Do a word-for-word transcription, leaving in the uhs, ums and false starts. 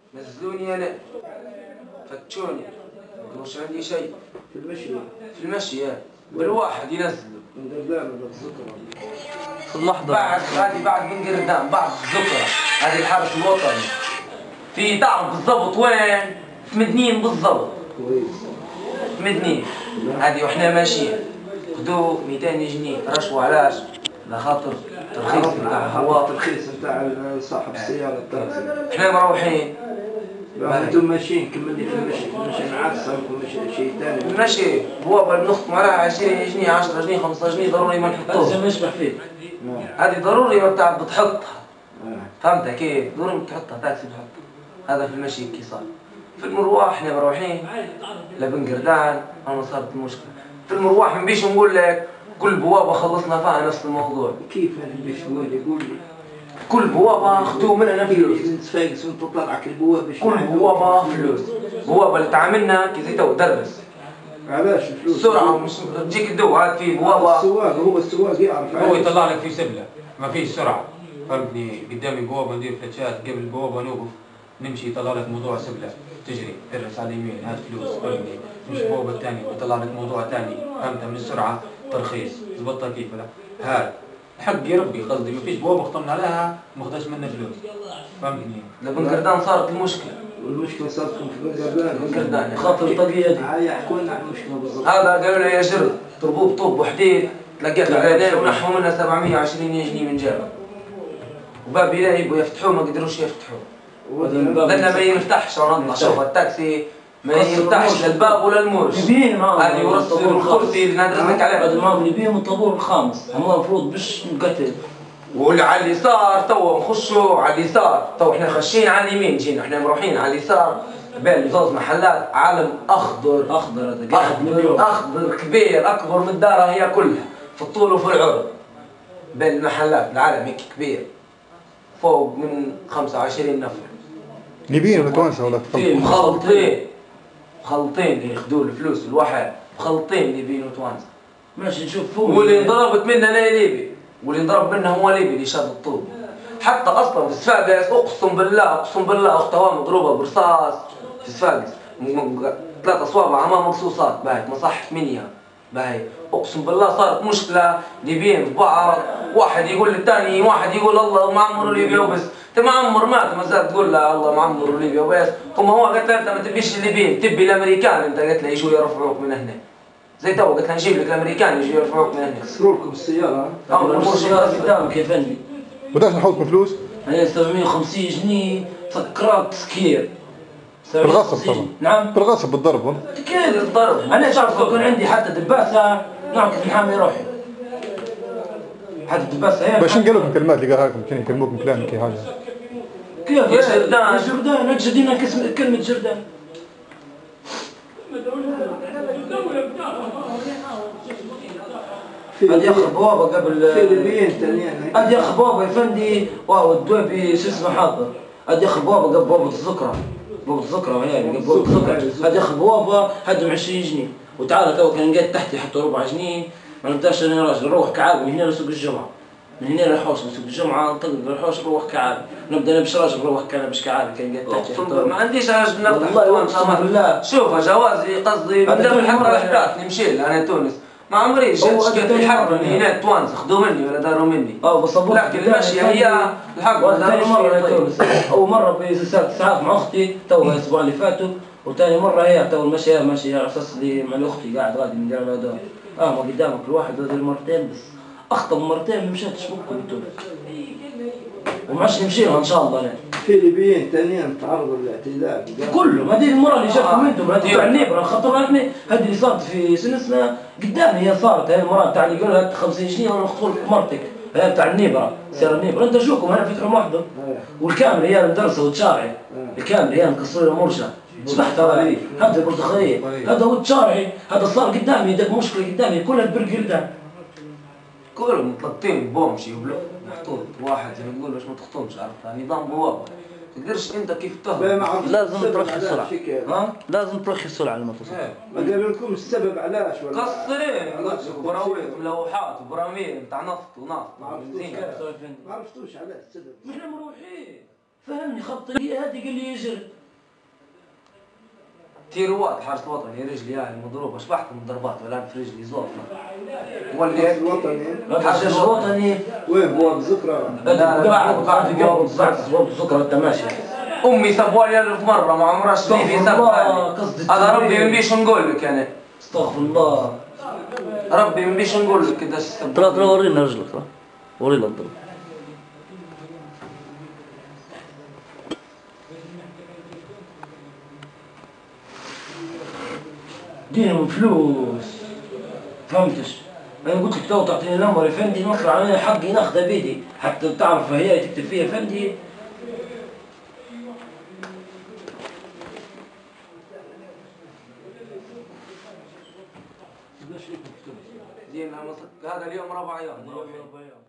نزلوني انا فتشوني ما كانوش عندي شيء. في المشي في المشي بالواحد ينزلوا في اللحظة بعد هذه بعد من قردان بعد الذكرى هذه الحرس الوطني في تعرف بالضبط وين؟ في مدنين بالضبط. كويس. في مدنين هذه واحنا ماشيين خذوا مئتين جنيه رشوة. علاش؟ لخاطر الترخيص بتاع الهواء. الترخيص بتاع صاحب السيارة التاكسي. احنا مروحين انتم ماشيين كملي في المشي في المشي معاك صاركم مشي شيء ثاني. المشي بوابة بنخطم عليها عشرين جنيه عشرة جنيه خمسة جنيه ضروري ما نحطوها. هذا يشبح فيه. هذه ضروري ما بتاع بتحطها. فهمت كيف؟ ضروري بتحطها تاكسي بتحطها. هذا في المشي كي صار. في المروح احنا مروحين لبن قردان انا صارت المشكلة. في المروح ما نبيش نقول لك كل بوابة خلصنا فيها نفس الموضوع. كيف هذا بيش يقول لي؟ كل بوابة خذوا منها فلوس. تفايقس وانت تطلعك البوابة. كل بوابة فلوس. بوابة اللي تعاملنا كي زي تو درس. علاش الفلوس؟ سرعة مش تجيك الدو هاد في بوابة. السواق هو السواق يعرف. هو يطلع لك في سبلة ما فيش سرعة. فهمتني قدامي بوابة ندير فلاشات قبل البوابة نوقف نمشي يطلع لك موضوع سبلة تجري ترس على اليمين هات فلوس. فهمتني مش بوابة الثانية ويطلع لك موضوع ثاني. فهمت من السرعة ترخيص ضبطها كيف لا هاد حق يا ربي قصدي ما فيش بوابة خطمنا عليها ما خداش منها فلوس. فهمتني لبن قردان صارت المشكلة. والمشكلة صارتكم في بن قردان. بن قردان خاطر الطاقية دي. هاي يحكوا لنا عن المشكلة بالضبط. هذا قالوا لي يا جر تربوه بطوب وحديد لقيت العينين ونحوا منها سبعمية وعشرين جنيه من جابه. وباب إلهي يبغوا يفتحوه ما قدروش يفتحوه. لأنه ما ينفتحش ونطلع شوف التاكسي ما يفتحش للباب ولا المرش. نبين معاهم. هذه يرصوا الكرسي اللي ندرسك عليه. هذا معاهم نبيهم الطابور الخامس. هم المفروض باش نقتل. واللي على اليسار تو نخشوا على اليسار تو احنا خاشين على اليمين جينا احنا مروحين على اليسار بين زوز محلات علم اخضر. اخضر هذا قاعد اخضر كبير اكبر من الدار هي كلها في الطول وفي العرض. بين المحلات العالم هيك كبير فوق من خمسة وعشرين نفر. ليبيين ولا توانسه ولا مخلطين مخلطين اللي ياخذوا الفلوس الواحد مخلطين ليبيين وتوانسه. ماشي نشوف فوق. واللي انضربت منه انا ليبي واللي انضرب منه هو ليبي اللي شاد الطوب. حتى اصلا في صفاقس اقسم بالله اقسم بالله اختها مضروبه برصاص في صفاقس ثلاث اصوابع امام مقصوصات باهي مصح منيا باهي اقسم بالله صارت مشكله ليبيين في بعض. واحد يقول للثاني واحد يقول الله معمر ليبيا وبس. انت معمر مات ما زال تقول له الله معمر ليبيا وبس. ثم هو قالت له انت ما تبيش الليبيين تبي الامريكان. انت قالت له يجوا يرفعوك من هنا زي تو قلت له نجيب لك الامريكان يجوا يرفعوك من هنا. كسروا لكم السيارة. اه السيارة قدامك يا فندي. وداش نحوطكم فلوس؟ هي سبعمية وخمسين جنيه سكرات سكير. بالغصب طبعا. نعم. بالغصب بالضرب. اكيد الضرب. انا تعرف لو كان عندي حتى دباسة نعرف نحامي روحي. حتى دباسة هي. باش نقول لكم كلمات اللي قالها لكم كان يكلموكم كلام كي حاجة. كيف يا جردان؟ يا جردان اجدينا كلمة جردان. هذه ياخذ بوابه قبل في ليبيين ثانيين. هذه ياخذ بوابه يا فندي واو الدويبي شو اسمه حاضر. هذه ياخذ بوابه قبل بوابه الذكرى. بوابه الذكرى وهي قبل بوابه الذكرى. هذه ياخذ بوابه هدم عشرين جنيه وتعال تو كان لقيت تحت يحطوا ربع جنيه ما نقدرش انا راجل نروح كعاب من هنا لسوق الجمعه. من هنا للحوش من سوق الجمعه نطلق للحوش نروح كعاب. نبدا نمشي راجل نروح كان باش كعاب كان لقيت تحت. ما عنديش راجل نفتح والله اقسم بالله. شوف جوازي قصدي بدل حتى الحكات نمشي انا تونس ما عمري جات شكيت الحرب اللي هنا توانسه خذوا مني ولا داروا مني. اه بصبر لكن المشي هي الحق ثاني مره يا تونس. اول مره في سلسله اسعاف مع اختي توها الاسبوع اللي فاتوا وثاني مره هي تو المشي ماشي على اساس اللي مع اختي قاعد غادي من دار هذا اه ما قدامك الواحد هذا مرتين بس اخطب مرتين ما مشاتش بكم تونس وما عادش نمشي لها ان شاء الله. انا في ليبيين ثانيين تعرضوا للاعتداء كلهم. هذه المره اللي جاتكم انتم هذه تاع النيبره خطر احنا هذه اللي صارت في شنو اسمها قدامي هي صارت هي المره تاع اللي يقول لك خمسين جنيه وانا نخطر لك مرتك هي تاع النيبره سير النيبره انت شوفكم انا فتحوا وحده والكامل هي المدرسه وتشارعي الكامل هي مكسرين مرشه سمحت هذا هذا البرتقاليه هذا هو التشارعي هذا صار قدامي داك مشكله قدامي كلها برقردان كلهم مطلقين بومشي وبلو محطوط واحد زي ما تقول باش ما تخطمش عرفتها نظام بوابه تقدرش انت كيف تهرب. لازم ترخي السرعه. ها لازم ترخي السرعه على الموتوسيكل. ما قالوا لكم السبب علاش ولا قصرين وبراويط وملوحات وبراميل بتاع نفط ونفط ما عرفتوش ما عرفتوش علاش السبب. احنا مروحين فهمني خط لي هذه قال لي يجري. تيروات حارس الوطني رجلي هاي مضروبه شبحت من ضربات والان في رجلي زوفه. الحرس واللي الوطني الحرس الوطني وين بواب ذكرى؟ قاعد قاعد قبل صوب سكر التماشي. امي سبوالي ألف مره ما عمرها شريفي سبالي. هذا ربي ما بيش نقول لك انا. استغفر الله. ربي ما بيش نقول لك كذا. ترى ترى ورينا رجلك ترى ورينا الضرب. دينهم فلوس فهمتش. انا قلت لك تو تعطيني نمر يا فندي نطلع انا حقي ناخذه بيدي حتى تعرف هي تكتب فيها فندي. هذا اليوم ربع يوم.